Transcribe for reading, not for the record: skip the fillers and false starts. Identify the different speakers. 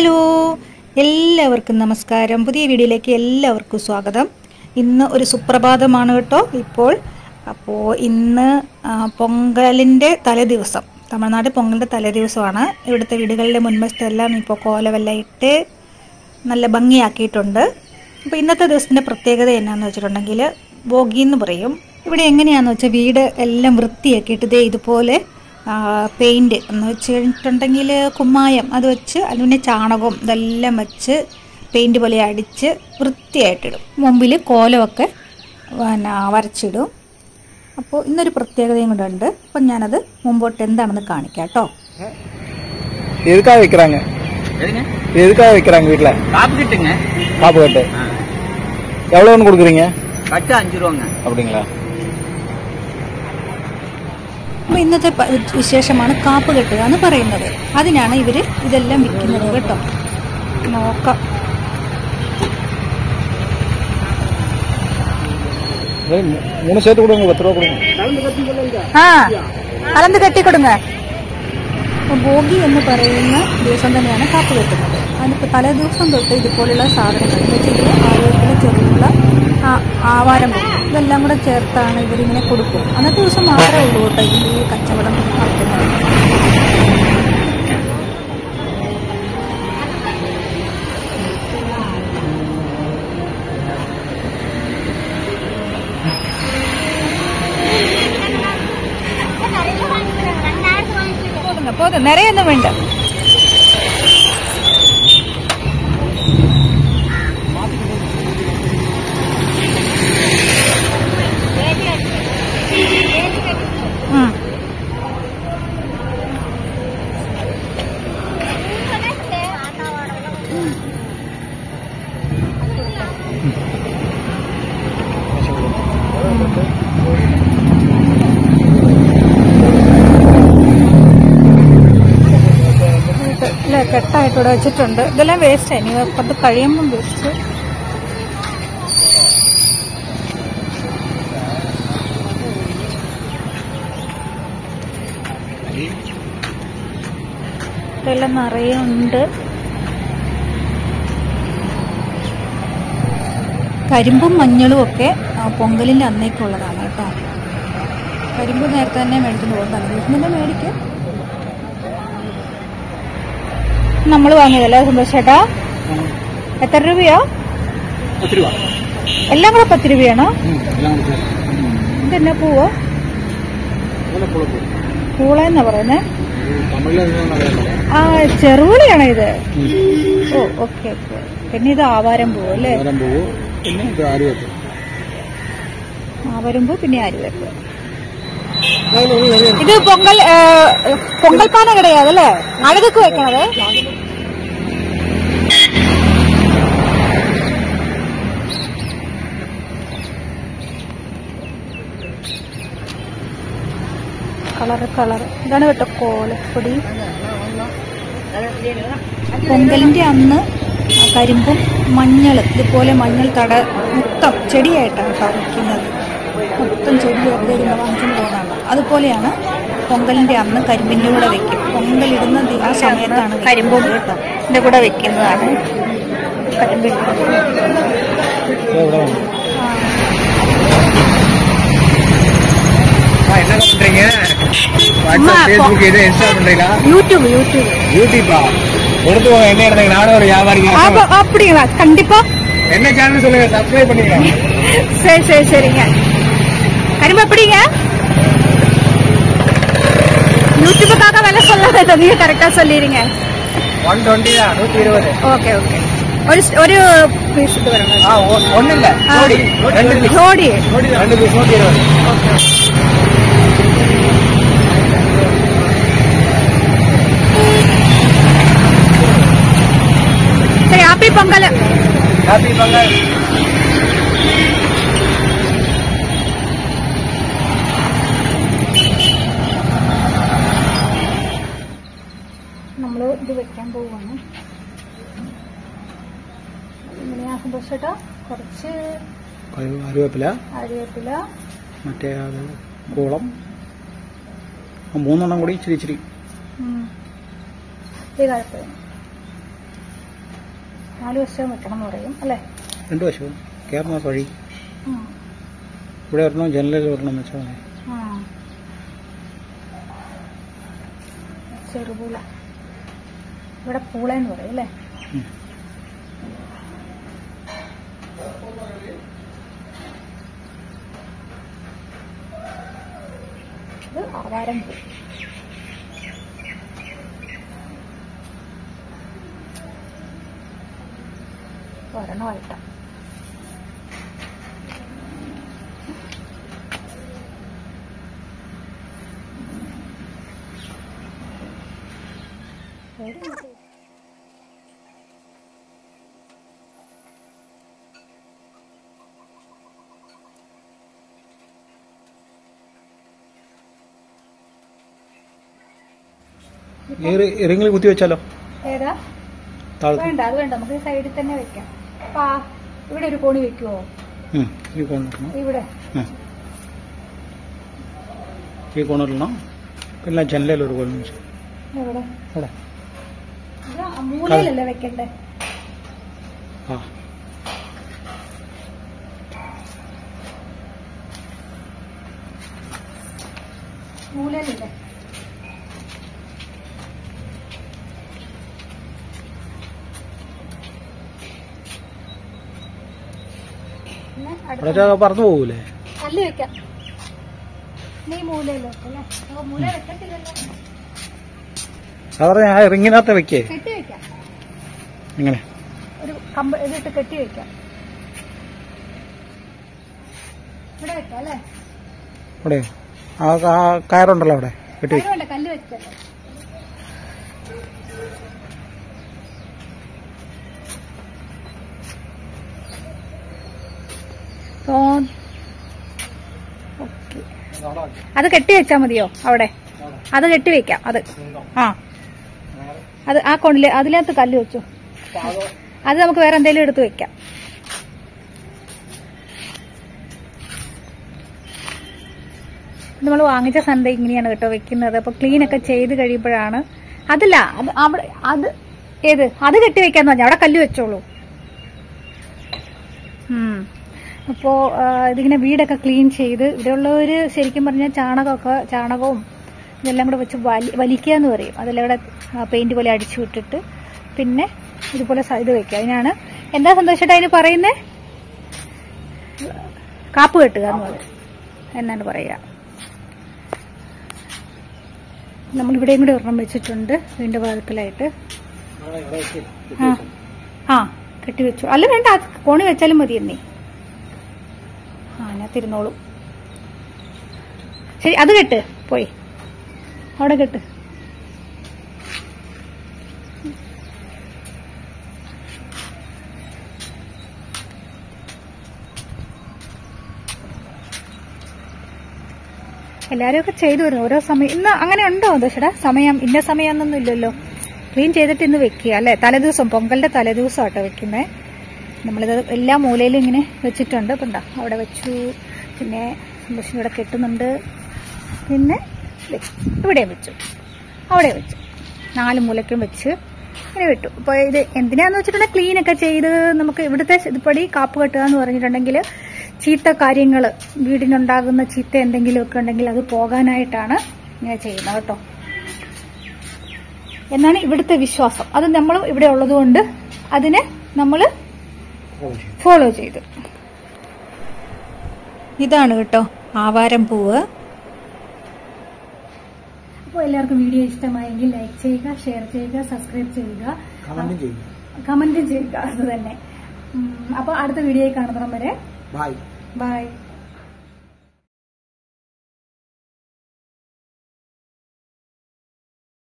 Speaker 1: Hello, എല്ലാവർക്കും നമസ്കാരം. പുതിയ വീഡിയോയിലേക്ക് എല്ലാവർക്കും സ്വാഗതം. ഇന്ന് ഒരു സുപ്രഭാതമാണ് കേട്ടോ അപ്പോൾ ഇന്ന് പൊങ്കലിൻ്റെ തലേദിവസം, തമിഴ്നാട് പൊങ്കലിൻ്റെ തലേദിവസമാണ്. ഇവിടുത്തെ വീടുകളിലെ മുൻവശത്തെല്ലാം ഇപ്പോൾ കോലമെല്ലാം ഇട്ട് നല്ല ഭംഗിയാക്കിയിട്ടുണ്ട്. അപ്പോൾ ഇന്നത്തെ ദിവസത്തിൻ്റെ പ്രത്യേകത എന്നാന്ന് വെച്ചിട്ടുണ്ടെങ്കിൽ ബോഗി എന്ന് പറയും. ഇവിടെ എങ്ങനെയാണെന്ന് വെച്ചാൽ വീട് എല്ലാം വൃത്തിയാക്കിയിട്ട് ഇതുപോലെ പെയിൻറ്റ് എന്ന് വെച്ചിട്ടുണ്ടെങ്കിൽ കുമ്മായം അത് വെച്ച് അതിന് ചാണകവും ഇതെല്ലാം വെച്ച് പെയിൻറ്റ് പോലെ അടിച്ച് വൃത്തിയായിട്ടിടും. മുമ്പിൽ കോലമൊക്കെ വരച്ചിടും. അപ്പോൾ ഇന്നൊരു പ്രത്യേകതയും കൂടെ ഉണ്ട്. അപ്പം ഞാനത് മുമ്പോട്ട് എന്താണെന്ന് കാണിക്കാം കേട്ടോ.
Speaker 2: எதுக்காக வைக்கிறாங்க வீட்டில்?
Speaker 3: காப்பு கட்டுங்க.
Speaker 2: காப்பு கட்டு எவ்வளோன்னு கொடுக்குறீங்க?
Speaker 3: கட்டு 5 ரூபாங்க.
Speaker 2: அப்படிங்களா?
Speaker 1: അപ്പോൾ ഇന്നത്തെ വിശേഷമാണ് കാപ്പ് കെട്ടുക എന്ന് പറയുന്നത്. അതിനാണ് ഇവർ ഇതെല്ലാം വിൽക്കുന്നത് കേട്ടോ. നോക്കാം.
Speaker 2: மூணு சேர்த்து கொடுங்க, 10 ரூபா கொடுங்க.
Speaker 1: കലന്ത് കെട്ടിക്കൊടുങ്ങ. ഭോഗി എന്ന് പറയുന്ന ദിവസം തന്നെയാണ് കാപ്പ് കെട്ടുന്നത്. അതിപ്പോൾ തലേ ദിവസം തൊട്ട് ഇതുപോലുള്ള സാധനങ്ങൾ എന്ന് വെച്ചാൽ ആരോഗ്യത്തിലെ ചെറുള്ള ആവാരം ഇതെല്ലാം കൂടെ ചേർത്താണ് ഇവരിങ്ങനെ കൊടുക്കും. അന്നത്തെ ദിവസം മാത്രമേ ഉള്ളൂ കേട്ടോ ഇതിൻ്റെ ഈ കച്ചവടം നടത്തുന്നത്. പോതും നിറയൊന്നും വേണ്ട. കെട്ടായിട്ട് ഇവിടെ വെച്ചിട്ടുണ്ട്. ഇതെല്ലാം വേസ്റ്റ് ആയി. അത് കഴിയുമ്പം വേസ്റ്റ്. ഇതെല്ലാം നിറയെ ഉണ്ട്. കരിമ്പും മഞ്ഞളും ഒക്കെ പൊങ്കലിൻ്റെ അന്നേക്കുള്ളതാണ് കേട്ടോ. കരിമ്പ് നേരത്തെ തന്നെ മേടിക്കുന്നു പോകും. തലേദിവസം തന്നെ മേടിക്കും. നമ്മൾ വാങ്ങിയതല്ലേ സന്തോഷേട്ടാ? എത്ര രൂപയോ?
Speaker 2: 10 രൂപ.
Speaker 1: എല്ലാം കൂടെ 10 രൂപയാണോ? ഇതെന്നാ പൂവോ? പൂള എന്നാ പറയുന്നേ. ചെറുപുളിയാണോ ഇത്? ഓ, ഓക്കെ ഓക്കെ. പിന്നെ ഇത് ആവാരം പൂവ് അല്ലേ? ആവാരം പൂ, പിന്നെ ആര്യവേപ്പ്. ഇത് പൊങ്കൽ പാന കിടയാതല്ലേ? അഴകൊക്കെ വെക്കണത്. കളറ് ഇതാണ് കേട്ടോ കോലപ്പൊടി. പൊങ്കലിന്റെ അന്ന് കരിമ്പും മഞ്ഞളും ഇതുപോലെ മഞ്ഞൾ തട മൊത്തം ചെടിയായിട്ടാണ് വയ്ക്കുന്നത്. മൊത്തം ചെടിയൊക്കെ ഇരുന്ന് വാങ്ങിച്ചുകൊണ്ട് പോകുന്നതാണ്. അതുപോലെയാണ് പൊങ്കലിന്റെ അന്ന് കരിമ്പിൻ്റെ കൂടെ വെക്കും. പൊങ്കലിടുന്ന ആ സമയത്താണ് കരിമ്പും കേട്ടോ ഇതിൻ്റെ കൂടെ വെക്കുന്നതാണ്. കരിമ്പിൻ്റെ
Speaker 2: யூடியூபா எடுத்து என்ன எடுத்தீங்க? நானும் ஒரு வியாபாரி.
Speaker 1: அப்படிங்களா? கண்டிப்பா.
Speaker 2: என்ன சேனல் சொல்லுங்க, சப்ஸ்கிரைப் பண்ணிக்கலாம்.
Speaker 1: சரி சரிங்க. കരിമ്പ് எப்படிங்க? யூடியூபுக்காக வேலை சொல்லாத, நீங்க கரெக்டா சொல்லிடுங்க.
Speaker 2: 120 தான், 120.
Speaker 1: Okay okay. ஒரு பீஸ் இது வரணும்.
Speaker 2: ஒண்ணு இல்ல, ஜோடி 2 பீஸ்.
Speaker 1: ஜோடி
Speaker 2: 2 பீஸ் 120.
Speaker 1: ஓகே. சரி, ஹாப்பி பொங்கல்.
Speaker 2: ஹாப்பி பொங்கல்.
Speaker 1: നമ്മൾ ഇത് വെക്കാൻ പോവാണ്. ഇങ്ങനെയാ സന്തോഷേട്ടാ? കുറച്ച് അരിവേപ്പില
Speaker 2: മറ്റേ കൂളം മൂന്നെണ്ണം കൂടി ഇച്ചിരി ഇച്ചിരി.
Speaker 1: 4 വശവും വെക്കണം എന്ന് പറയും അല്ലേ?
Speaker 2: 2 വശവും കയറുന്ന വഴി ഇവിടെ വരണം, ജനലിൽ വരണം എന്ന് വെച്ചാൽ
Speaker 1: ചെറുപൂല, ഇവിടെ പൂളെന്ന് പറയും അല്ലേ? ഇത് ആവാരം പൂ. ഒരെണ്ണമായിട്ടാ.
Speaker 2: ഇറങ്ങിൽ കുത്തി വെച്ചാലോ?
Speaker 1: ഏതാ? വേണ്ട, അത് വേണ്ട, നമുക്ക് സൈഡിൽ തന്നെ വെക്കാം. അപ്പൊ ഇവിടെ ഒരു കോണി വെക്കുവോ? ഇവിടെ
Speaker 2: ഈ കോണിടണം. പിന്നെ ജനലിൽ ഒരു കോണി
Speaker 1: എവിടെ? മൂലയിലല്ലേ വെക്കണ്ടേ? മൂലയിലല്ലേ?
Speaker 2: പറന്നു പോകൂലേ?
Speaker 1: കല്ല് വെക്കാം. നീ മൂലയിലോ അല്ലേ? മൂല വെക്കത്തില്ലല്ലോ.
Speaker 2: സാധാരണ ആ റിങ്ങിനകത്ത് വെക്കേ?
Speaker 1: കെട്ടി വെക്കാം.
Speaker 2: എങ്ങനെ?
Speaker 1: ഒരു കമ്പ് ഇതിട്ട് കെട്ടി വെക്കാം. ഇവിടെ വെക്കാം അല്ലേ?
Speaker 2: ഇവിടെ ആ കയറുണ്ടല്ലോ അവിടെ കെട്ടി വെക്കാം.
Speaker 1: വേണ്ട, കല്ല് വെച്ചല്ലേ? അത് കെട്ടി വെച്ചാ മതിയോ? അവിടെ അത് കെട്ടി വെക്കാം. അത് അത് ആ കൊണ്ടില് അതിനകത്ത് കല്ല് വെച്ചു. അത് നമുക്ക് വേറെ എന്തെങ്കിലും എടുത്ത് വെക്കാം. നമ്മൾ വാങ്ങിച്ച സൺഡേ ഇങ്ങനെയാണ് കേട്ടോ വെക്കുന്നത്. അപ്പൊ ക്ലീൻ ഒക്കെ ചെയ്ത് കഴിയുമ്പോഴാണ് അതല്ല അത് അവിടെ അത് ഏത് അത് കെട്ടി വെക്കാന്ന് പറഞ്ഞാൽ അവിടെ കല്ല് വെച്ചോളൂ. അപ്പോൾ ഇതിങ്ങനെ വീടൊക്കെ ക്ലീൻ ചെയ്ത് ഇവിടെയുള്ളവർ ശരിക്കും പറഞ്ഞാൽ ചാണകവും ഇതെല്ലാം കൂടെ വെച്ച് വലിക്കുക എന്ന് പറയും. അതെല്ലാം ഇവിടെ പെയിന്റ് പോലെ അടിച്ചു വിട്ടിട്ട് പിന്നെ ഇതുപോലെ ഇത് വെക്കുക. അതിനാണ് എന്താ സന്തോഷമായിട്ട് അതിന് പറയുന്നത്? കാപ്പ് കെട്ടുക എന്ന് പറയും എന്നാണ് പറയുക. നമ്മളിവിടെയും കൂടെ ഒരെണ്ണം വെച്ചിട്ടുണ്ട് വീണ്ടും വാതിക്കലായിട്ട്. കെട്ടി വെച്ചു. അല്ല വേണ്ട, കോണി വെച്ചാലും മതി എന്നേ. അതിനകത്തിരുന്നോളൂ. ശരി, അത് കെട്ട്. പോയി അവിടെ കെട്ട്. എല്ലാരും ഒക്കെ ചെയ്തു വരുന്നു ഓരോ സമയം. ഇന്ന് അങ്ങനെ ഉണ്ടോ ദോഷടാ? സമയം ഇന്ന സമയമൊന്നും ഇല്ലല്ലോ. ക്ലീൻ ചെയ്തിട്ട് ഇന്ന് വെക്കുക അല്ലെ? തലേദിവസം, പൊങ്കലിന്റെ തലേദിവസം ആട്ടോ വെക്കുന്നത്. നമ്മളിത് എല്ലാ മൂലയിലും ഇങ്ങനെ വെച്ചിട്ടുണ്ട്. ഇപ്പം ഉണ്ടാ അവിടെ വെച്ചു, പിന്നെ സന്തോഷം ഇവിടെ കെട്ടുന്നുണ്ട്, പിന്നെ ഇവിടെയും വെച്ചു, അവിടെ വെച്ചു, 4 മൂലയ്ക്കും വെച്ച് ഇങ്ങനെ വിട്ടു. അപ്പോൾ ഇത് എന്തിനാന്ന് വെച്ചിട്ടുണ്ടെങ്കിൽ ക്ലീനൊക്കെ ചെയ്ത് നമുക്ക് ഇവിടുത്തെ ഇതുപടി കാപ്പ് കെട്ടുക എന്ന് പറഞ്ഞിട്ടുണ്ടെങ്കിൽ ചീത്ത കാര്യങ്ങൾ വീടിനുണ്ടാകുന്ന ചീത്ത എന്തെങ്കിലുമൊക്കെ ഉണ്ടെങ്കിൽ അത് പോകാനായിട്ടാണ് ഇങ്ങനെ ചെയ്യുന്നത് കേട്ടോ എന്നാണ് ഇവിടുത്തെ വിശ്വാസം. അത് നമ്മളും ഇവിടെ ഉള്ളതുകൊണ്ട് അതിനെ നമ്മൾ ഫോളോ ചെയ്ത്. ഇതാണ് കേട്ടോ ആവാരം പൂവ്. അപ്പോൾ എല്ലാവർക്കും വീഡിയോ ഇഷ്ടമായെങ്കിൽ ലൈക്ക് ചെയ്യുക, ഷെയർ ചെയ്യുക, സബ്സ്ക്രൈബ് ചെയ്യുക, കമന്റും ചെയ്യുക. അത് തന്നെ. അപ്പോൾ അടുത്ത വീഡിയോയിൽ കാണുന്നവരെ ബൈ.